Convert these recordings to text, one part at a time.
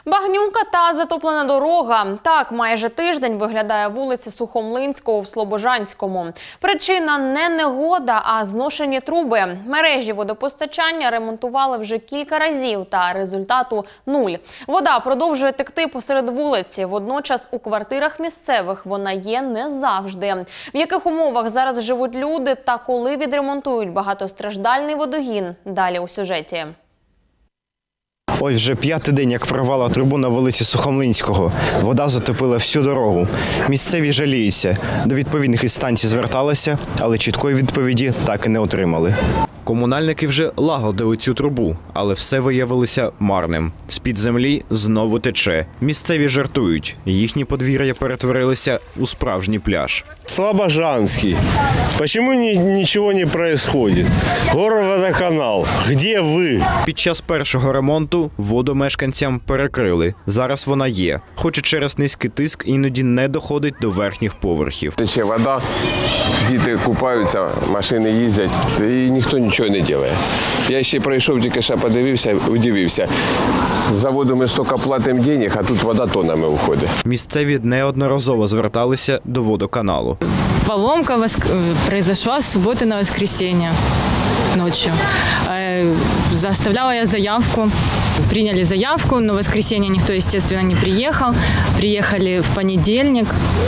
Багнюка та затоплена дорога. Так майже тиждень виглядає вулиця Сухомлинського в Слобожанському. Причина не негода, а зношені труби. Мережі водопостачання ремонтували вже кілька разів, та результату – нуль. Вода продовжує текти посеред вулиці. Водночас у квартирах місцевих вона є не завжди. В яких умовах зараз живуть люди та коли відремонтують багатостраждальний водогін – далі у сюжеті. Ось вже п'ятий день, як прорвала трубу на вулиці Сухомлинського. Вода затопила всю дорогу. Місцеві жаліються. До відповідних інстанцій зверталися, але чіткої відповіді так і не отримали. Комунальники вже лагодили цю трубу, але все виявилося марним. З-під землі знову тече. Місцеві жартують. Їхні подвір'я перетворилися у справжній пляж. Слобожанский. Почему ничего не происходит? Горводоканал. Где вы? Під час першого ремонту воду мешканцям перекрили. Зараз вона є. Хоч і через низький тиск іноді не доходить до верхніх поверхів. Тече вода, діти купаються, машини їздять і ніхто нічого не робить. Я ще пройшов, тільки що подивився, удивився. За воду ми стільки платимо грошей, а тут вода тоннами виходить. Місцеві неодноразово зверталися до водоканалу. Поломка произошла с субботы на воскресенье ночью. Заставляла я заявку. Приняли заявку, но в воскресенье никто, естественно, не приехал. Приехали в понедельник.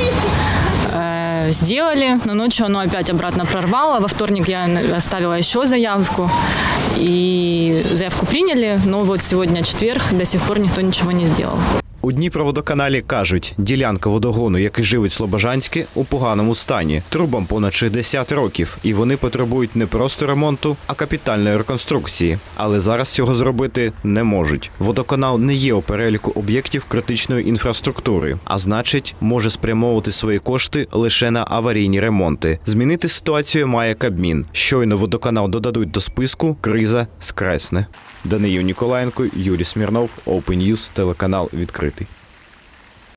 Сделали, но ночью оно опять обратно прорвало. Во вторник я оставила еще заявку. И заявку приняли, но вот сегодня четверг, до сих пор никто ничего не сделал. У Дніпроводоканалі кажуть, ділянка водогону, який живить Слобожанське, у поганому стані. Трубам понад 60 років, і вони потребують не просто ремонту, а капітальної реконструкції. Але зараз цього зробити не можуть. Водоканал не є у переліку об'єктів критичної інфраструктури, а значить, може спрямовувати свої кошти лише на аварійні ремонти. Змінити ситуацію має Кабмін. Щойно водоканал додадуть до списку, криза скресне. Даниїл Ніколаєнко, Юрій Смірнов, Open News, телеканал «Відкритий».